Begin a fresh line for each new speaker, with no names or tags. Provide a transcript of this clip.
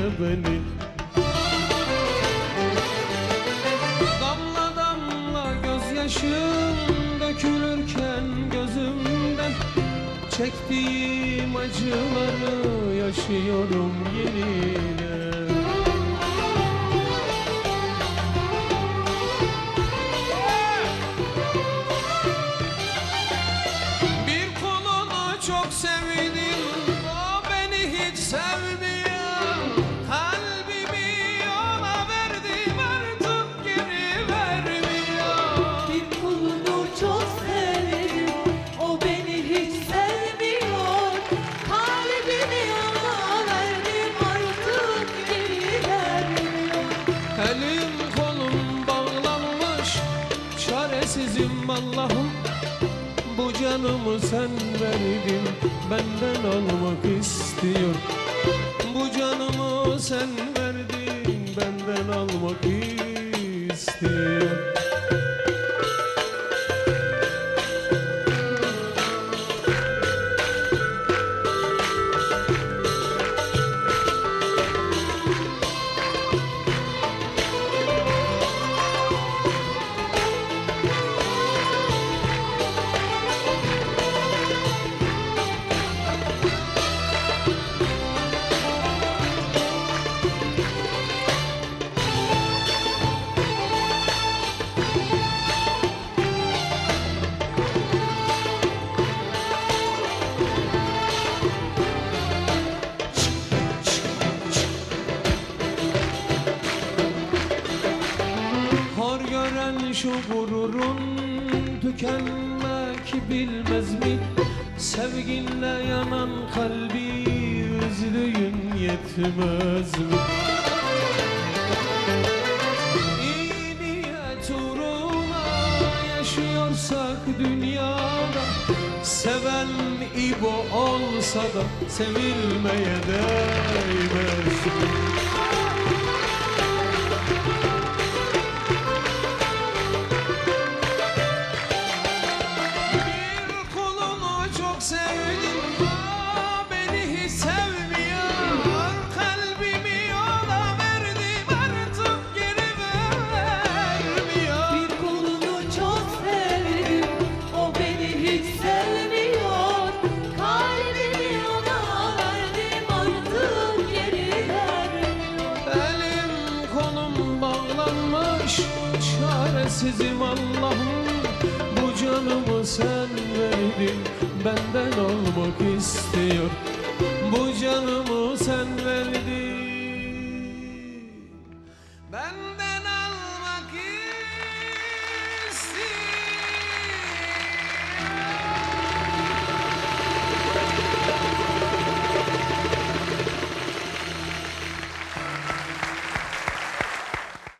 beni. Damla damla gözyaşım dökülürken gözümden, çektiğim acıları yaşıyorum yeniden. Çok sevdim, o beni hiç sevmiyor. Kalbimi ona verdim, artık geri vermiyor.
Bir kulunu çok sevdim, o beni hiç sevmiyor. Kalbimi ona verdim, artık geri vermiyor.
Elim kolum bağlanmış, çaresizim Allah'ım. Bu canımı sen verdin, benden almak istiyor. Bu canımı sen verdin, benden almak istiyor. Şu gururun tükenmek bilmez mi? Sevginle yanan kalbi üzdüğün yetmez mi? İyi niyet uğruna yaşıyorsak dünyada, seven İbo olsa da sevilmeye değmez mi? Çaresizim Allah'ım, bu canımı sen verdin, benden olmak istiyor. Bu canımı sen